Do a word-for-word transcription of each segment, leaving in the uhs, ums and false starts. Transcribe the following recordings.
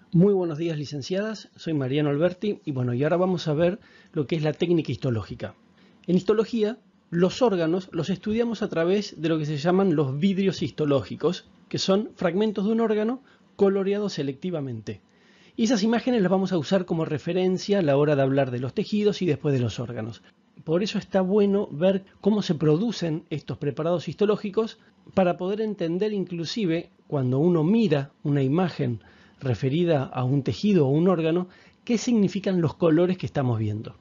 Muy buenos días, licenciadas. Soy Mariano Alberti y bueno, y ahora vamos a ver lo que es la técnica histológica. En histología, los órganos los estudiamos a través de lo que se llaman los vidrios histológicos, que son fragmentos de un órgano coloreados selectivamente. Y esas imágenes las vamos a usar como referencia a la hora de hablar de los tejidos y después de los órganos. Por eso está bueno ver cómo se producen estos preparados histológicos para poder entender inclusive cuando uno mira una imagen referida a un tejido o un órgano, qué significan los colores que estamos viendo.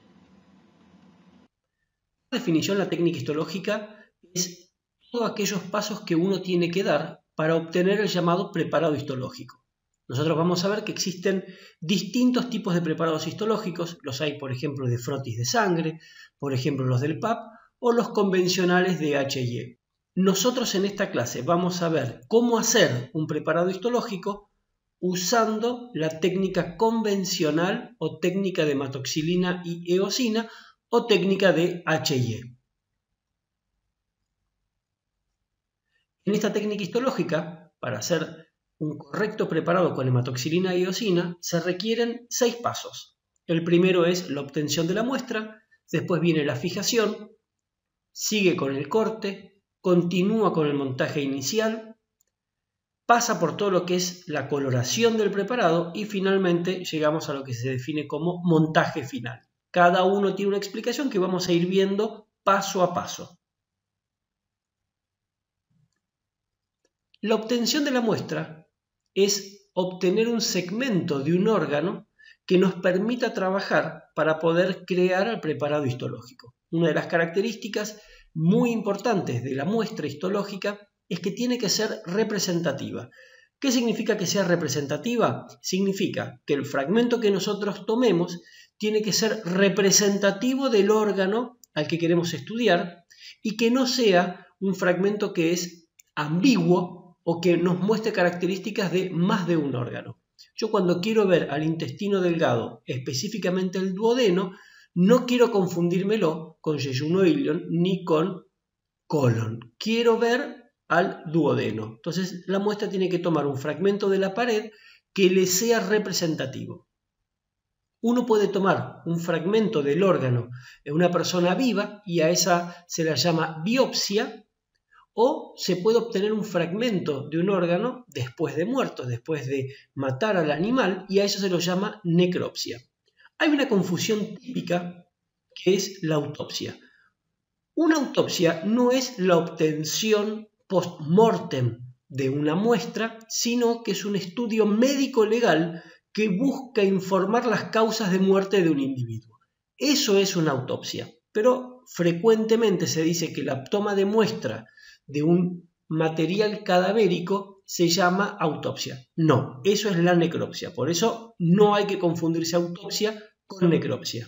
La definición de la técnica histológica es todos aquellos pasos que uno tiene que dar para obtener el llamado preparado histológico. Nosotros vamos a ver que existen distintos tipos de preparados histológicos. Los hay, por ejemplo, de frotis de sangre, por ejemplo, los del P A P o los convencionales de H y E. Nosotros en esta clase vamos a ver cómo hacer un preparado histológico usando la técnica convencional o técnica de hematoxilina y eosina o técnica de H y E. En esta técnica histológica, para hacer un correcto preparado con hematoxilina y eosina, se requieren seis pasos. El primero es la obtención de la muestra, después viene la fijación, sigue con el corte, continúa con el montaje inicial, pasa por todo lo que es la coloración del preparado y finalmente llegamos a lo que se define como montaje final. Cada uno tiene una explicación que vamos a ir viendo paso a paso. La obtención de la muestra es obtener un segmento de un órgano que nos permita trabajar para poder crear el preparado histológico. Una de las características muy importantes de la muestra histológica es que tiene que ser representativa. ¿Qué significa que sea representativa? Significa que el fragmento que nosotros tomemos tiene que ser representativo del órgano al que queremos estudiar y que no sea un fragmento que es ambiguo o que nos muestre características de más de un órgano. Yo cuando quiero ver al intestino delgado, específicamente el duodeno, no quiero confundírmelo con yeyuno-ilion ni con colon. Quiero ver al duodeno. Entonces la muestra tiene que tomar un fragmento de la pared que le sea representativo. Uno puede tomar un fragmento del órgano en una persona viva y a esa se la llama biopsia, o se puede obtener un fragmento de un órgano después de muerto, después de matar al animal, y a eso se lo llama necropsia. Hay una confusión típica que es la autopsia. Una autopsia no es la obtención post-mortem de una muestra, sino que es un estudio médico-legal que busca informar las causas de muerte de un individuo. Eso es una autopsia, pero frecuentemente se dice que la toma de muestra de un material cadavérico se llama autopsia. No, eso es la necropsia, por eso no hay que confundirse autopsia con necropsia.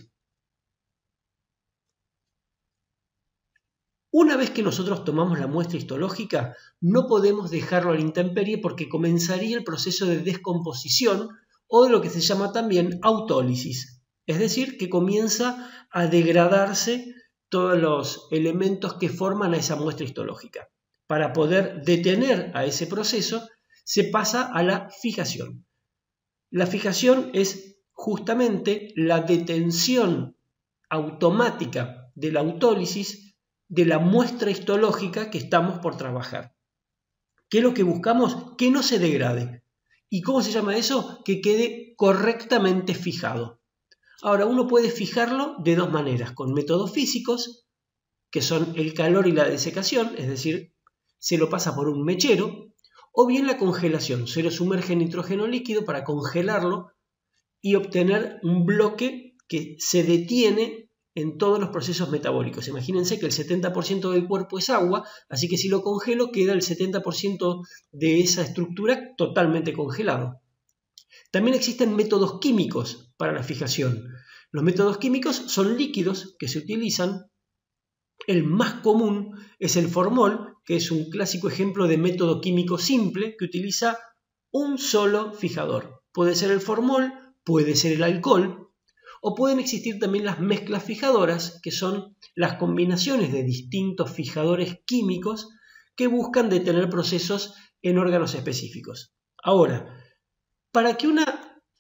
Una vez que nosotros tomamos la muestra histológica, no podemos dejarlo a la intemperie porque comenzaría el proceso de descomposición o de lo que se llama también autólisis, es decir, que comienza a degradarse todos los elementos que forman a esa muestra histológica. Para poder detener a ese proceso, se pasa a la fijación. La fijación es justamente la detención automática de la autólisis de la muestra histológica que estamos por trabajar. ¿Qué es lo que buscamos? Que no se degrade. ¿Y cómo se llama eso? Que quede correctamente fijado. Ahora, uno puede fijarlo de dos maneras, con métodos físicos, que son el calor y la desecación, es decir, se lo pasa por un mechero, o bien la congelación, se lo sumerge en nitrógeno líquido para congelarlo y obtener un bloque que se detiene en todos los procesos metabólicos. Imagínense que el setenta por ciento del cuerpo es agua, así que si lo congelo queda el setenta por ciento de esa estructura totalmente congelado. También existen métodos químicos para la fijación. Los métodos químicos son líquidos que se utilizan. El más común es el formol, que es un clásico ejemplo de método químico simple que utiliza un solo fijador. Puede ser el formol, puede ser el alcohol, o pueden existir también las mezclas fijadoras, que son las combinaciones de distintos fijadores químicos que buscan detener procesos en órganos específicos. Ahora, para que una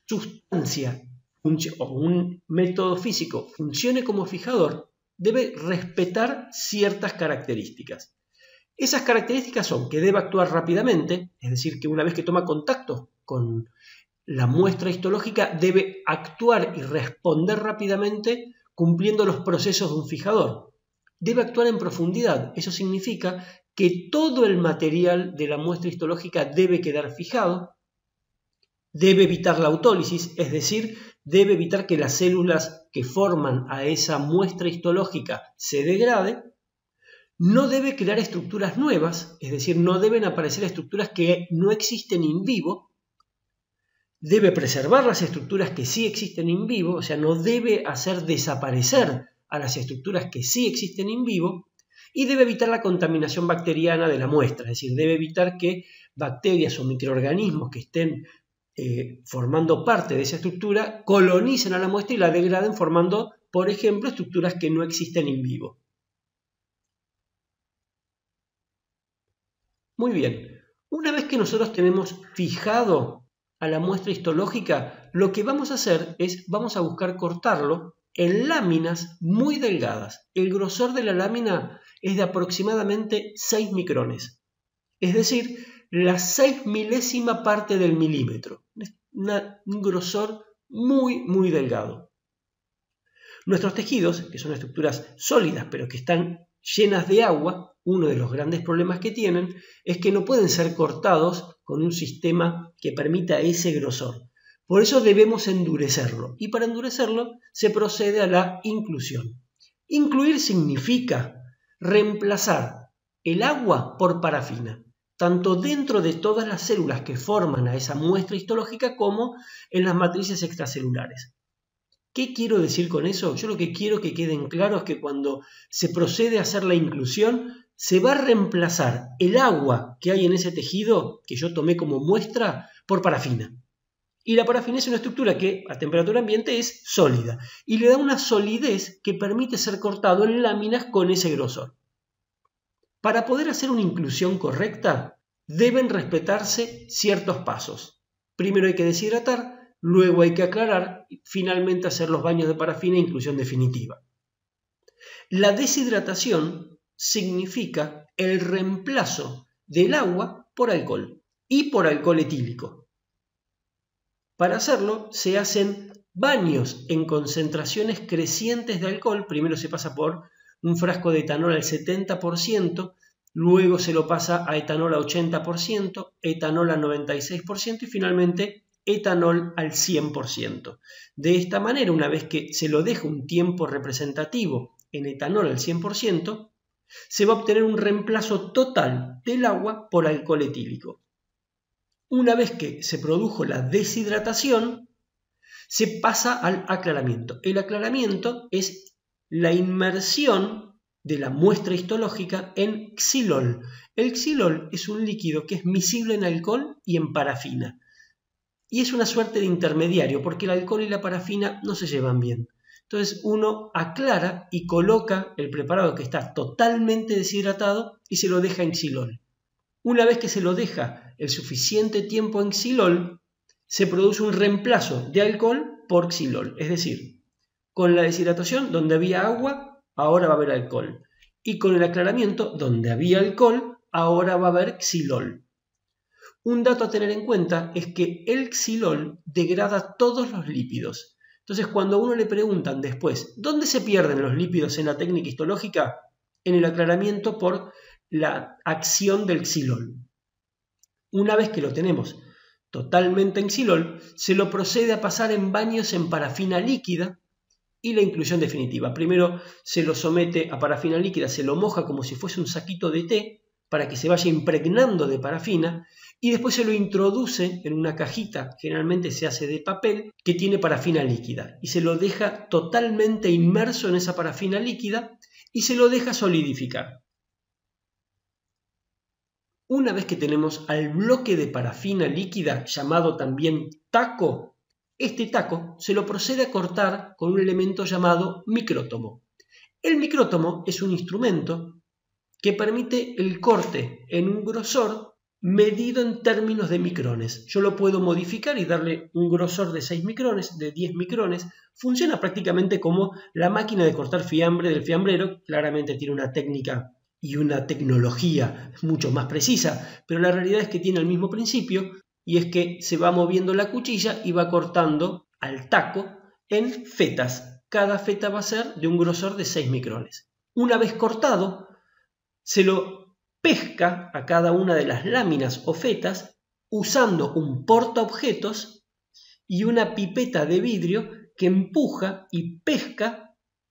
sustancia o un método físico funcione como fijador, debe respetar ciertas características. Esas características son que debe actuar rápidamente, es decir, que una vez que toma contacto con la muestra histológica debe actuar y responder rápidamente cumpliendo los procesos de un fijador. Debe actuar en profundidad, eso significa que todo el material de la muestra histológica debe quedar fijado. Debe evitar la autólisis, es decir, debe evitar que las células que forman a esa muestra histológica se degraden. No debe crear estructuras nuevas, es decir, no deben aparecer estructuras que no existen in vivo. Debe preservar las estructuras que sí existen in vivo, o sea, no debe hacer desaparecer a las estructuras que sí existen in vivo. Y debe evitar la contaminación bacteriana de la muestra, es decir, debe evitar que bacterias o microorganismos que estén eh, formando parte de esa estructura colonicen a la muestra y la degraden formando, por ejemplo, estructuras que no existen in vivo. Muy bien, una vez que nosotros tenemos fijado a la muestra histológica, lo que vamos a hacer es, vamos a buscar cortarlo en láminas muy delgadas. El grosor de la lámina es de aproximadamente seis micrones, es decir, la seis milésima parte del milímetro, Una, un grosor muy, muy delgado. Nuestros tejidos, que son estructuras sólidas, pero que están llenas de agua, uno de los grandes problemas que tienen es que no pueden ser cortados con un sistema que permita ese grosor. Por eso debemos endurecerlo, y para endurecerlo se procede a la inclusión. Incluir significa reemplazar el agua por parafina, tanto dentro de todas las células que forman a esa muestra histológica como en las matrices extracelulares. ¿Qué quiero decir con eso? Yo lo que quiero que queden claro es que cuando se procede a hacer la inclusión, se va a reemplazar el agua que hay en ese tejido, que yo tomé como muestra, por parafina. Y la parafina es una estructura que a temperatura ambiente es sólida y le da una solidez que permite ser cortado en láminas con ese grosor. Para poder hacer una inclusión correcta, deben respetarse ciertos pasos. Primero hay que deshidratar, luego hay que aclarar y finalmente hacer los baños de parafina e inclusión definitiva. La deshidratación significa el reemplazo del agua por alcohol y por alcohol etílico. Para hacerlo se hacen baños en concentraciones crecientes de alcohol. Primero se pasa por un frasco de etanol al setenta por ciento, luego se lo pasa a etanol a ochenta por ciento, etanol a noventa y seis por ciento y finalmente etanol al cien por ciento. De esta manera, una vez que se lo deja un tiempo representativo en etanol al cien por ciento, se va a obtener un reemplazo total del agua por alcohol etílico. Una vez que se produjo la deshidratación, se pasa al aclaramiento. El aclaramiento es la inmersión de la muestra histológica en xilol. El xilol es un líquido que es miscible en alcohol y en parafina. Y es una suerte de intermediario, porque el alcohol y la parafina no se llevan bien. Entonces uno aclara y coloca el preparado que está totalmente deshidratado y se lo deja en xilol. Una vez que se lo deja el suficiente tiempo en xilol, se produce un reemplazo de alcohol por xilol. Es decir, con la deshidratación, donde había agua, ahora va a haber alcohol. Y con el aclaramiento, donde había alcohol, ahora va a haber xilol. Un dato a tener en cuenta es que el xilol degrada todos los lípidos. Entonces, cuando a uno le preguntan después, ¿dónde se pierden los lípidos en la técnica histológica? En el aclaramiento por la acción del xilol. Una vez que lo tenemos totalmente en xilol, se lo procede a pasar en baños en parafina líquida y la inclusión definitiva. Primero se lo somete a parafina líquida, se lo moja como si fuese un saquito de té para que se vaya impregnando de parafina y después se lo introduce en una cajita, generalmente se hace de papel, que tiene parafina líquida y se lo deja totalmente inmerso en esa parafina líquida y se lo deja solidificar. Una vez que tenemos al bloque de parafina líquida, llamado también taco, este taco se lo procede a cortar con un elemento llamado micrótomo. El micrótomo es un instrumento que permite el corte en un grosor medido en términos de micrones. Yo lo puedo modificar y darle un grosor de seis micrones, de diez micrones. Funciona prácticamente como la máquina de cortar fiambre del fiambrero. Claramente tiene una técnica y una tecnología mucho más precisa, pero la realidad es que tiene el mismo principio, y es que se va moviendo la cuchilla y va cortando al taco en fetas. Cada feta va a ser de un grosor de seis micrones. Una vez cortado, se lo pesca a cada una de las láminas o fetas usando un portaobjetos y una pipeta de vidrio que empuja y pesca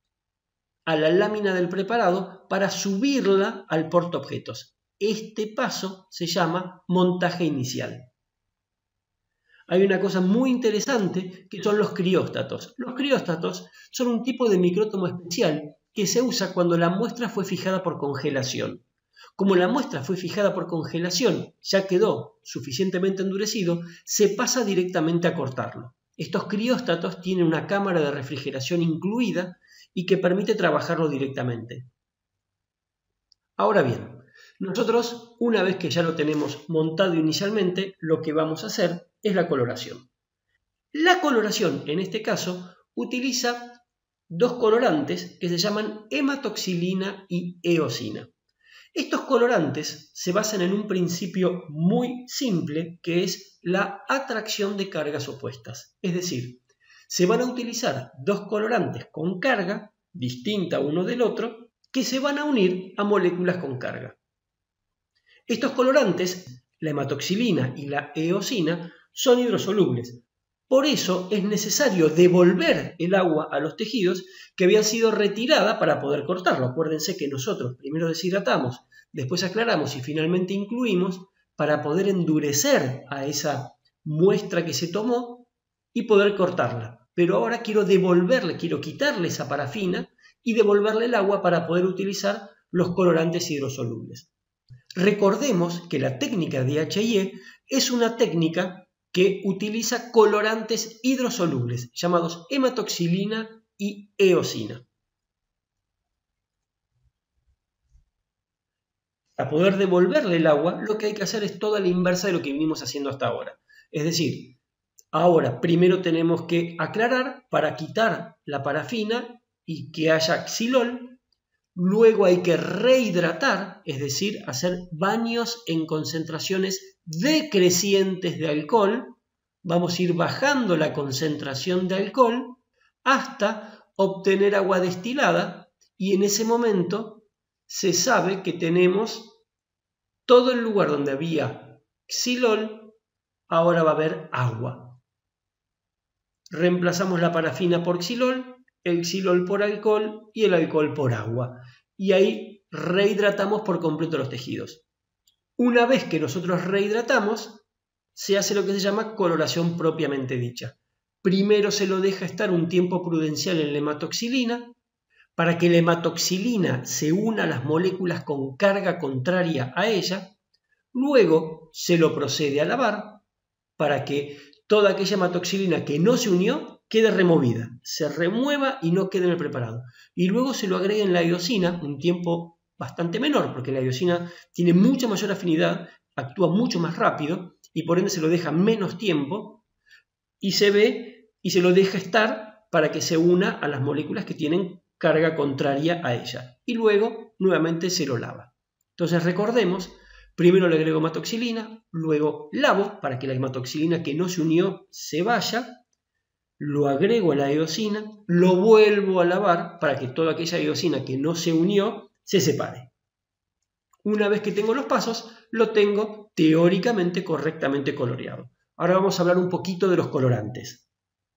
a la lámina del preparado para subirla al portaobjetos. Este paso se llama montaje inicial. Hay una cosa muy interesante que son los crióstatos. Los crióstatos son un tipo de micrótomo especial que se usa cuando la muestra fue fijada por congelación. Como la muestra fue fijada por congelación, ya quedó suficientemente endurecido, se pasa directamente a cortarlo. Estos crióstatos tienen una cámara de refrigeración incluida y que permite trabajarlo directamente. Ahora bien, nosotros, una vez que ya lo tenemos montado inicialmente, lo que vamos a hacer es la coloración. La coloración, en este caso, utiliza dos colorantes que se llaman hematoxilina y eosina. Estos colorantes se basan en un principio muy simple, que es la atracción de cargas opuestas. Es decir, se van a utilizar dos colorantes con carga distinta uno del otro que se van a unir a moléculas con carga. Estos colorantes, la hematoxilina y la eosina, son hidrosolubles. Por eso es necesario devolver el agua a los tejidos que había sido retirada para poder cortarlo. Acuérdense que nosotros primero deshidratamos, después aclaramos y finalmente incluimos para poder endurecer a esa muestra que se tomó y poder cortarla. Pero ahora quiero devolverle, quiero quitarle esa parafina y devolverle el agua para poder utilizar los colorantes hidrosolubles. Recordemos que la técnica de H I E es una técnica que utiliza colorantes hidrosolubles llamados hematoxilina y eosina. Para poder devolverle el agua, lo que hay que hacer es toda la inversa de lo que venimos haciendo hasta ahora. Es decir, ahora primero tenemos que aclarar para quitar la parafina y que haya xilol. Luego hay que rehidratar, es decir, hacer baños en concentraciones decrecientes de alcohol. Vamos a ir bajando la concentración de alcohol hasta obtener agua destilada, y en ese momento se sabe que tenemos todo el lugar donde había xilol, ahora va a haber agua. Reemplazamos la parafina por xilol, el xilol por alcohol y el alcohol por agua. Y ahí rehidratamos por completo los tejidos. Una vez que nosotros rehidratamos, se hace lo que se llama coloración propiamente dicha. Primero se lo deja estar un tiempo prudencial en la hematoxilina, para que la hematoxilina se una a las moléculas con carga contraria a ella. Luego se lo procede a lavar, para que toda aquella hematoxilina que no se unió quede removida, se remueva y no quede en el preparado. Y luego se lo agrega en la eosina, un tiempo bastante menor, porque la eosina tiene mucha mayor afinidad, actúa mucho más rápido, y por ende se lo deja menos tiempo, y se ve y se lo deja estar para que se una a las moléculas que tienen carga contraria a ella. Y luego nuevamente se lo lava. Entonces recordemos, primero le agrego hematoxilina, luego lavo para que la hematoxilina que no se unió se vaya, lo agrego a la eosina, lo vuelvo a lavar para que toda aquella eosina que no se unió se separe. Una vez que tengo los pasos, lo tengo teóricamente correctamente coloreado. Ahora vamos a hablar un poquito de los colorantes.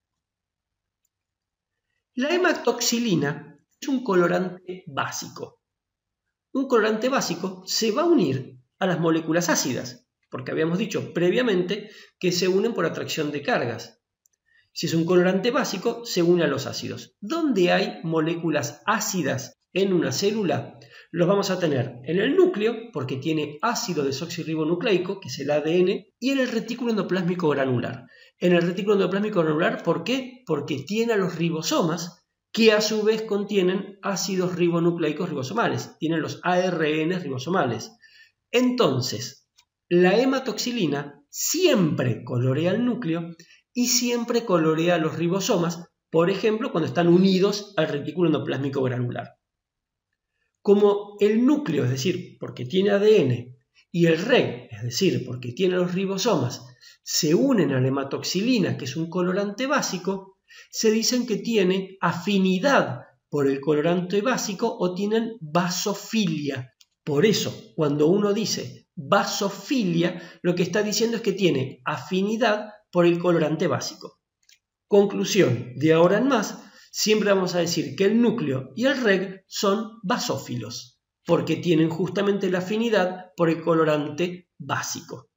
La hematoxilina es un colorante básico. Un colorante básico se va a unir a las moléculas ácidas, porque habíamos dicho previamente que se unen por atracción de cargas. Si es un colorante básico, se une a los ácidos. ¿Dónde hay moléculas ácidas en una célula? Los vamos a tener en el núcleo, porque tiene ácido desoxirribonucleico, que es el A D N, y en el retículo endoplásmico granular. En el retículo endoplásmico granular, ¿por qué? Porque tiene a los ribosomas, que a su vez contienen ácidos ribonucleicos ribosomales. Tienen los A R N ribosomales. Entonces, la hematoxilina siempre colorea el núcleo y siempre colorea los ribosomas, por ejemplo, cuando están unidos al retículo endoplásmico granular. Como el núcleo, es decir, porque tiene A D N, y el reg, es decir, porque tiene los ribosomas, se unen a la hematoxilina, que es un colorante básico, se dicen que tiene afinidad por el colorante básico o tienen vasofilia. Por eso, cuando uno dice vasofilia, lo que está diciendo es que tiene afinidad por el colorante básico. Conclusión, de ahora en más, siempre vamos a decir que el núcleo y el reg son basófilos, porque tienen justamente la afinidad por el colorante básico.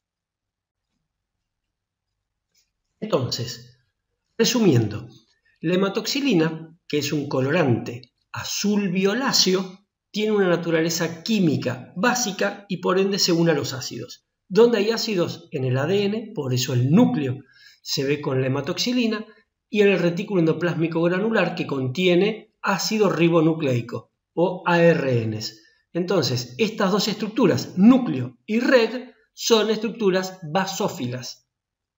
Entonces, resumiendo, la hematoxilina, que es un colorante azul violáceo, tiene una naturaleza química básica y por ende se une a los ácidos. ¿Dónde hay ácidos? En el A D N, por eso el núcleo se ve con la hematoxilina, y en el retículo endoplásmico granular, que contiene ácido ribonucleico o A R Ns. Entonces, estas dos estructuras, núcleo y reg, son estructuras basófilas.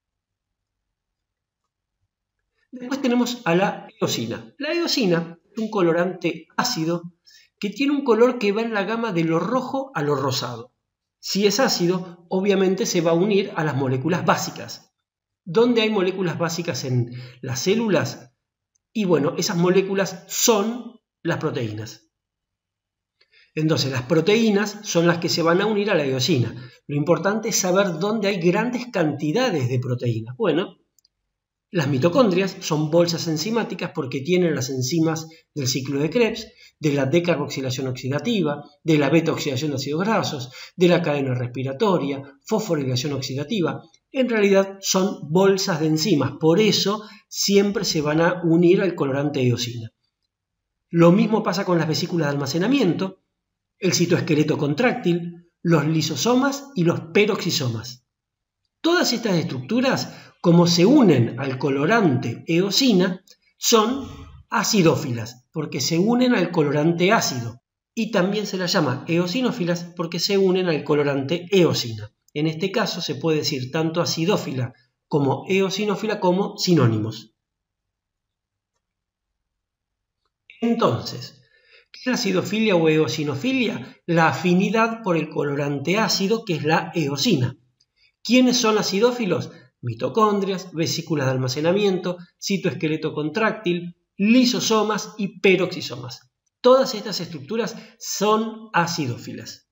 Después tenemos a la eosina. La eosina es un colorante ácido que tiene un color que va en la gama de lo rojo a lo rosado. Si es ácido, obviamente se va a unir a las moléculas básicas. ¿Dónde hay moléculas básicas en las células? Y bueno, esas moléculas son las proteínas. Entonces, las proteínas son las que se van a unir a la eosina. Lo importante es saber dónde hay grandes cantidades de proteínas. Bueno, las mitocondrias son bolsas enzimáticas porque tienen las enzimas del ciclo de Krebs, de la decarboxilación oxidativa, de la beta-oxidación de ácidos grasos, de la cadena respiratoria, fosforilación oxidativa. En realidad son bolsas de enzimas, por eso siempre se van a unir al colorante eosina. Lo mismo pasa con las vesículas de almacenamiento, el citoesqueleto contráctil, los lisosomas y los peroxisomas. Todas estas estructuras, como se unen al colorante eosina, son acidófilas, porque se unen al colorante ácido, y también se las llama eosinófilas porque se unen al colorante eosina. En este caso se puede decir tanto acidófila como eosinófila como sinónimos. Entonces, ¿qué es la acidofilia o eosinofilia? La afinidad por el colorante ácido, que es la eosina. ¿Quiénes son acidófilos? Mitocondrias, vesículas de almacenamiento, citoesqueleto contráctil, lisosomas y peroxisomas. Todas estas estructuras son acidófilas.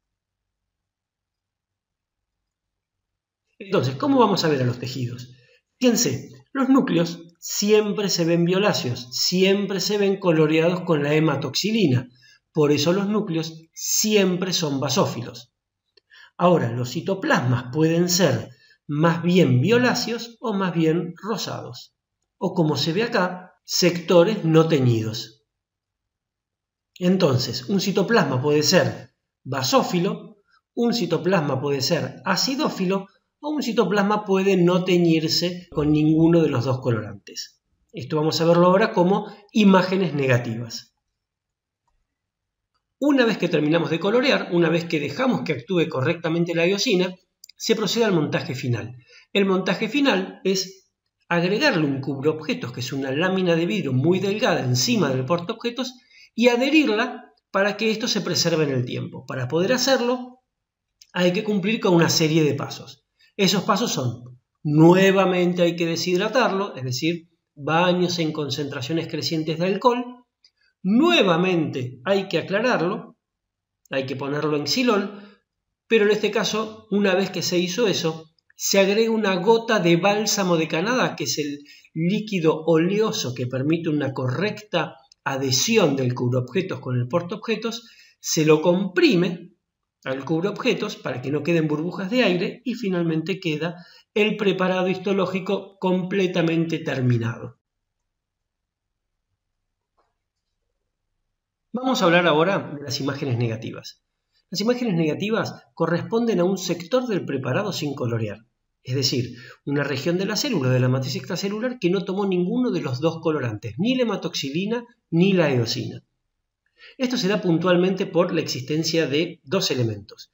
Entonces, ¿cómo vamos a ver a los tejidos? Fíjense, los núcleos siempre se ven violáceos, siempre se ven coloreados con la hematoxilina. Por eso los núcleos siempre son basófilos. Ahora, los citoplasmas pueden ser más bien violáceos o más bien rosados. O como se ve acá, sectores no teñidos. Entonces, un citoplasma puede ser basófilo, un citoplasma puede ser acidófilo o un citoplasma puede no teñirse con ninguno de los dos colorantes. Esto vamos a verlo ahora como imágenes negativas. Una vez que terminamos de colorear, una vez que dejamos que actúe correctamente la eosina, se procede al montaje final. El montaje final es agregarle un cubreobjetos, que es una lámina de vidrio muy delgada encima del portaobjetos, y adherirla para que esto se preserve en el tiempo. Para poder hacerlo hay que cumplir con una serie de pasos. Esos pasos son, nuevamente hay que deshidratarlo, es decir, baños en concentraciones crecientes de alcohol. Nuevamente hay que aclararlo, hay que ponerlo en xilol, pero en este caso, una vez que se hizo eso, se agrega una gota de bálsamo de Canadá, que es el líquido oleoso que permite una correcta adhesión del cubreobjetos con el portaobjetos, se lo comprime al cubreobjetos para que no queden burbujas de aire y finalmente queda el preparado histológico completamente terminado. Vamos a hablar ahora de las imágenes negativas. Las imágenes negativas corresponden a un sector del preparado sin colorear, es decir, una región de la célula, de la matriz extracelular, que no tomó ninguno de los dos colorantes, ni la hematoxilina ni la eosina. Esto se da puntualmente por la existencia de dos elementos,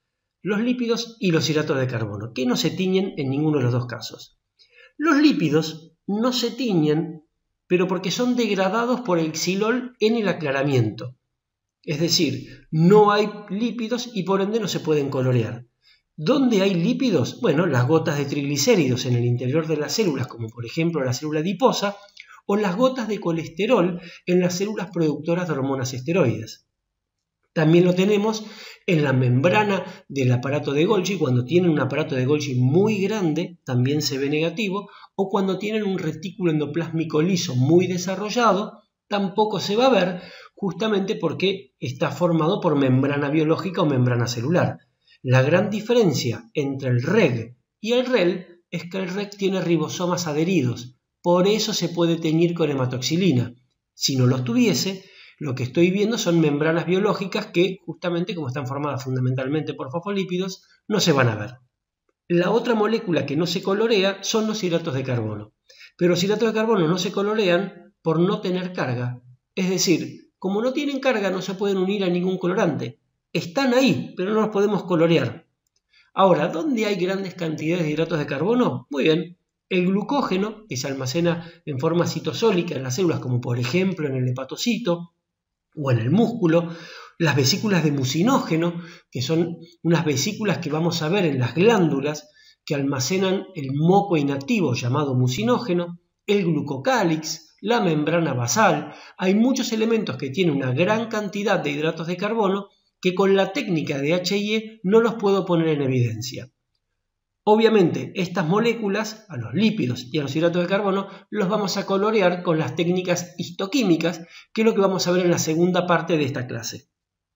los lípidos y los hidratos de carbono, que no se tiñen en ninguno de los dos casos. Los lípidos no se tiñen, pero porque son degradados por el xilol en el aclaramiento. Es decir, no hay lípidos y por ende no se pueden colorear. ¿Dónde hay lípidos? Bueno, las gotas de triglicéridos en el interior de las células, como por ejemplo la célula adiposa, o las gotas de colesterol en las células productoras de hormonas esteroides. También lo tenemos en la membrana del aparato de Golgi. Cuando tienen un aparato de Golgi muy grande, también se ve negativo, o cuando tienen un retículo endoplásmico liso muy desarrollado, tampoco se va a ver, justamente porque está formado por membrana biológica o membrana celular. La gran diferencia entre el R E G y el R E L es que el R E G tiene ribosomas adheridos, por eso se puede teñir con hematoxilina. Si no los tuviese, lo que estoy viendo son membranas biológicas que, justamente como están formadas fundamentalmente por fosfolípidos, no se van a ver. La otra molécula que no se colorea son los hidratos de carbono. Pero los hidratos de carbono no se colorean por no tener carga. Es decir, como no tienen carga no se pueden unir a ningún colorante. Están ahí, pero no los podemos colorear. Ahora, ¿dónde hay grandes cantidades de hidratos de carbono? Muy bien. El glucógeno, que se almacena en forma citosólica en las células, como por ejemplo en el hepatocito o en el músculo, las vesículas de mucinógeno, que son unas vesículas que vamos a ver en las glándulas que almacenan el moco inactivo llamado mucinógeno, el glucocálix, la membrana basal. Hay muchos elementos que tienen una gran cantidad de hidratos de carbono que con la técnica de H I E no los puedo poner en evidencia. Obviamente, estas moléculas, a los lípidos y a los hidratos de carbono, los vamos a colorear con las técnicas histoquímicas, que es lo que vamos a ver en la segunda parte de esta clase.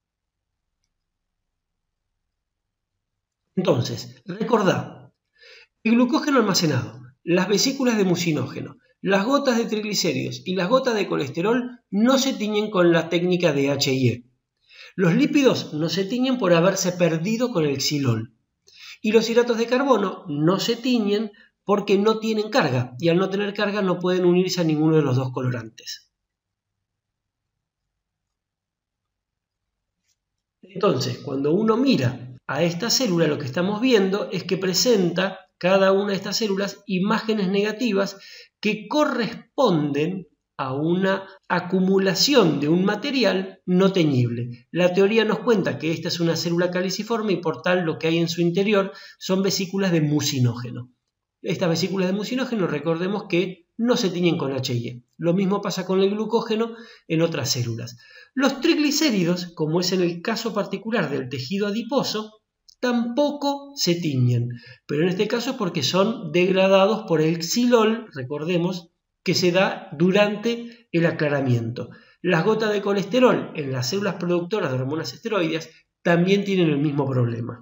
Entonces, recordad, el glucógeno almacenado, las vesículas de mucinógeno, las gotas de triglicéridos y las gotas de colesterol no se tiñen con la técnica de H I E. Los lípidos no se tiñen por haberse perdido con el xilol. Y los hidratos de carbono no se tiñen porque no tienen carga, y al no tener carga no pueden unirse a ninguno de los dos colorantes. Entonces, cuando uno mira a esta célula, lo que estamos viendo es que presenta cada una de estas células imágenes negativas que corresponden a una acumulación de un material no teñible. La teoría nos cuenta que esta es una célula caliciforme y por tal lo que hay en su interior son vesículas de mucinógeno. Estas vesículas de mucinógeno, recordemos que no se tiñen con H I E. Lo mismo pasa con el glucógeno en otras células. Los triglicéridos, como es en el caso particular del tejido adiposo, tampoco se tiñen, pero en este caso porque son degradados por el xilol, recordemos, que se da durante el aclaramiento. Las gotas de colesterol en las células productoras de hormonas esteroides también tienen el mismo problema.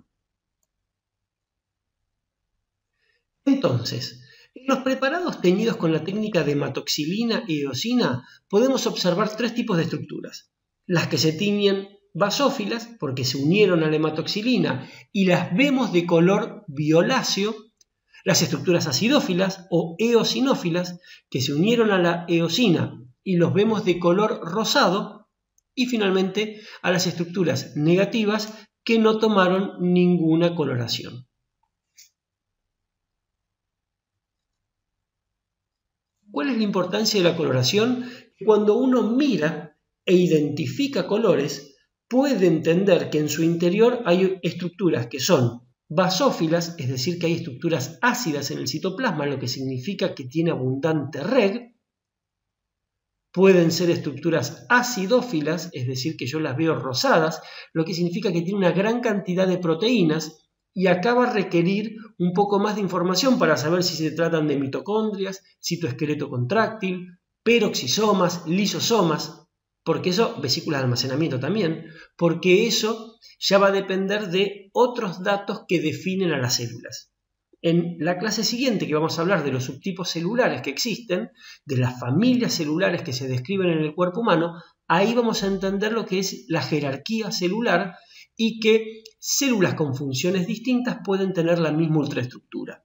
Entonces, en los preparados teñidos con la técnica de hematoxilina y eosina podemos observar tres tipos de estructuras. Las que se tiñen basófilas porque se unieron a la hematoxilina y las vemos de color violáceo, las estructuras acidófilas o eosinófilas que se unieron a la eosina y los vemos de color rosado, y finalmente a las estructuras negativas que no tomaron ninguna coloración. ¿Cuál es la importancia de la coloración? Cuando uno mira e identifica colores, puede entender que en su interior hay estructuras que son basófilas, es decir, que hay estructuras ácidas en el citoplasma, lo que significa que tiene abundante R E G. Pueden ser estructuras acidófilas, es decir, que yo las veo rosadas, lo que significa que tiene una gran cantidad de proteínas y acá va a requerir un poco más de información para saber si se tratan de mitocondrias, citoesqueleto contráctil, peroxisomas, lisosomas, porque eso, vesículas de almacenamiento también, porque eso ya va a depender de otros datos que definen a las células. En la clase siguiente, que vamos a hablar de los subtipos celulares que existen, de las familias celulares que se describen en el cuerpo humano, ahí vamos a entender lo que es la jerarquía celular y que células con funciones distintas pueden tener la misma ultraestructura.